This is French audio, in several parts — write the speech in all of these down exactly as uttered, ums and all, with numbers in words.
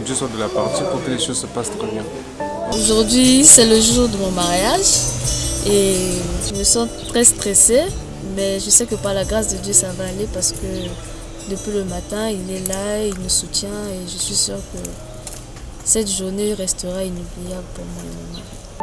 Dieu soit de la partie pour que les choses se passent très bien. Aujourd'hui, c'est le jour de mon mariage et je me sens très stressée, mais je sais que par la grâce de Dieu, ça va aller parce que depuis le matin, il est là, il nous soutient et je suis sûre que cette journée restera inoubliable pour moi et mon mari.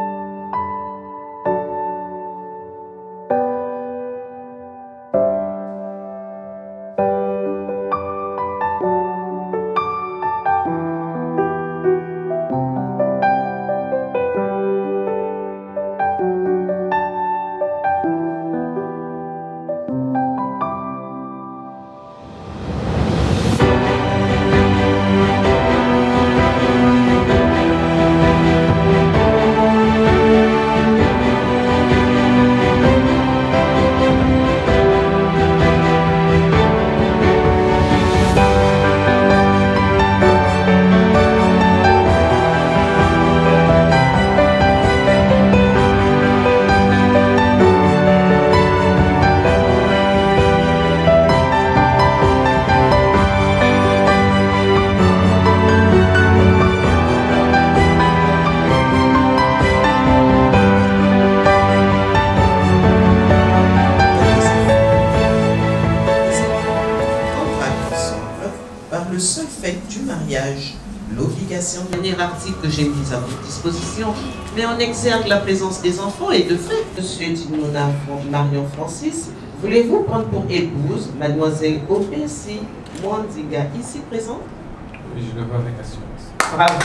Le seul fait du mariage, l'obligation de venir l'article que j'ai mis à votre disposition, mais on exergue la présence des enfants et de fait. Monsieur Dinona Marion Francis, voulez-vous prendre pour épouse mademoiselle Opesi Mwandiga, ici présente? Oui, je le vois avec assurance. Bravo.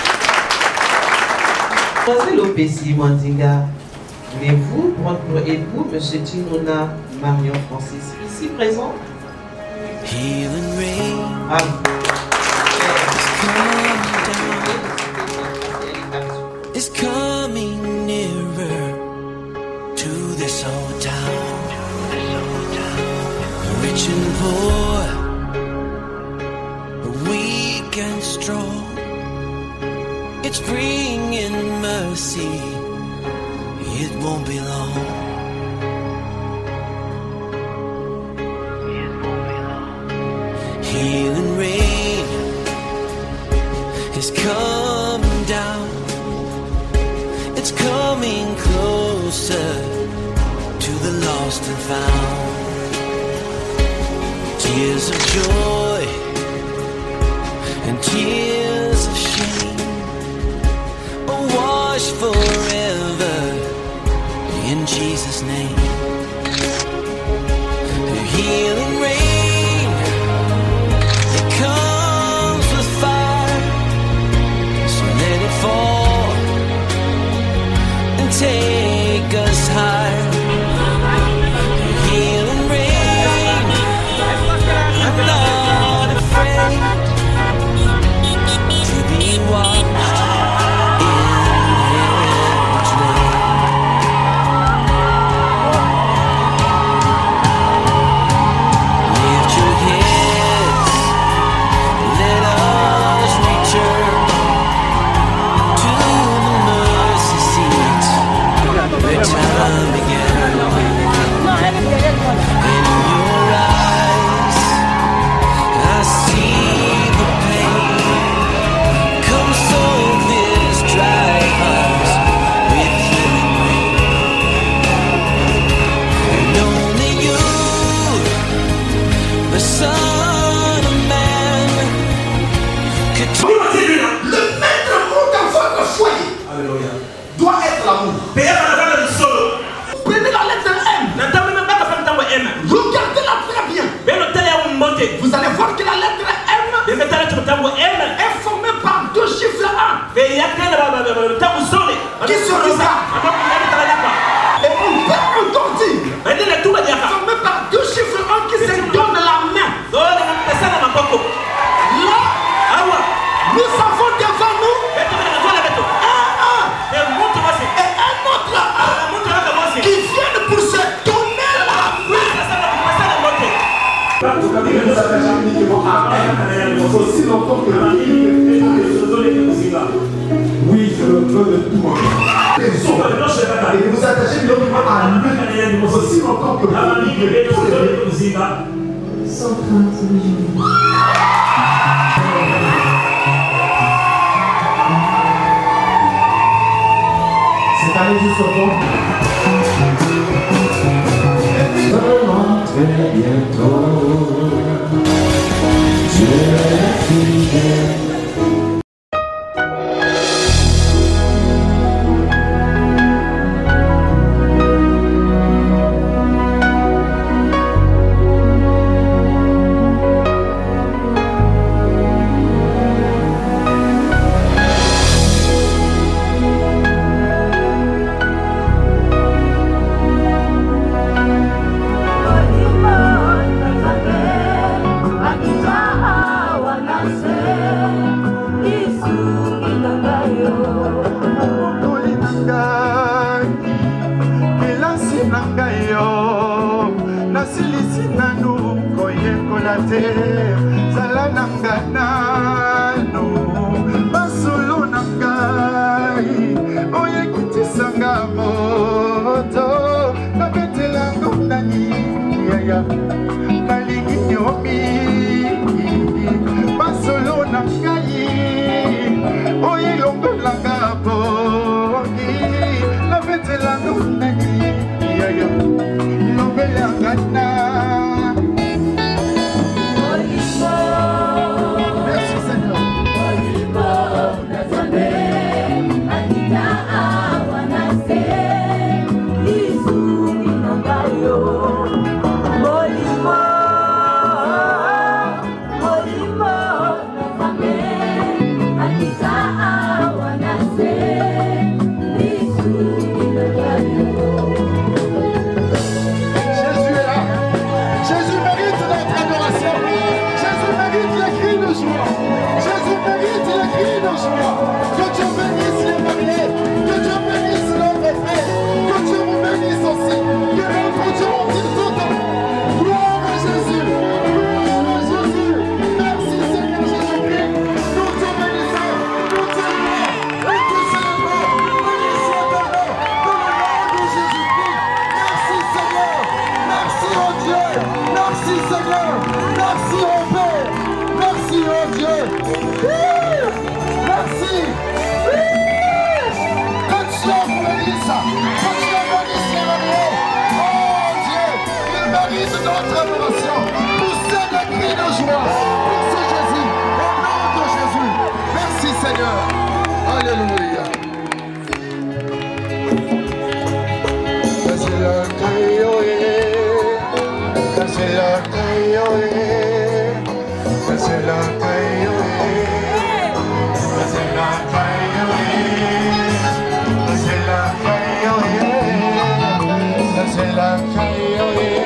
Mademoiselle Opesi Mwandiga, voulez-vous prendre pour époux monsieur Dinona Marion Francis, ici présent? Ah. It's coming nearer to this old town. Rich and poor, weak and strong. It's bringing mercy. It won't be long. Healing rain is coming down. It's coming closer to the lost and found. Tears of joy and tears of shame are washed forever in Jesus' name. The healing rain comes with fire, so let it fall and take us higher. Healing rain, I'm not afraid to be washed in His name. Lift your heads, let us return to the mercy seat where time began. In your eyes, I see the pain. Come soak this dry heart with healing rain. And only you, the Son of Man, could le maître mot dans votre foyer. Alléluia. Doit être l'amour. Prenez la lettre M. Regardez-la très bien. Vous allez voir que la lettre M est formée par deux chiffres un qui se regardent. Et on peut encore dire formé par deux chiffres un qui se donnent la main. Là, nous avons devant nous un un et un autre un qui viennent pour se donner la main. Aussi longtemps que la vie oui, je le veux de tout mon cœur. Et vous attachez l'homme à lui aussi longtemps que la vie sans crainte. C'est allé jusqu'au fond. Seulement très bientôt, Dieu est fidèle.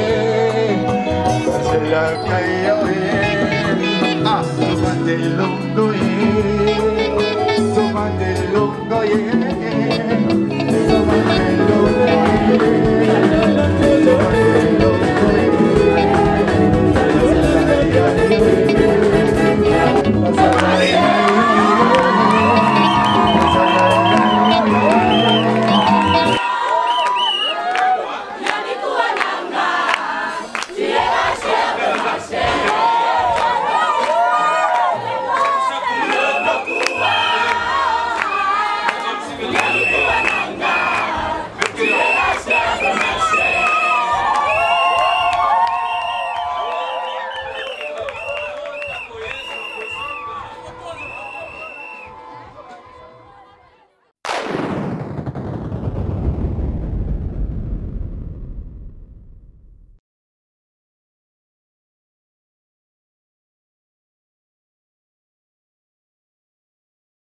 Ah,